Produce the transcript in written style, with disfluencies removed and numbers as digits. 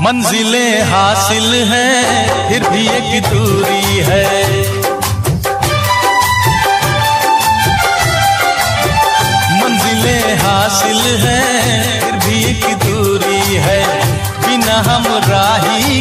मंजिलें हासिल हैं फिर भी एक दूरी है। मंजिलें हासिल हैं फिर भी एक दूरी है। बिना हम राही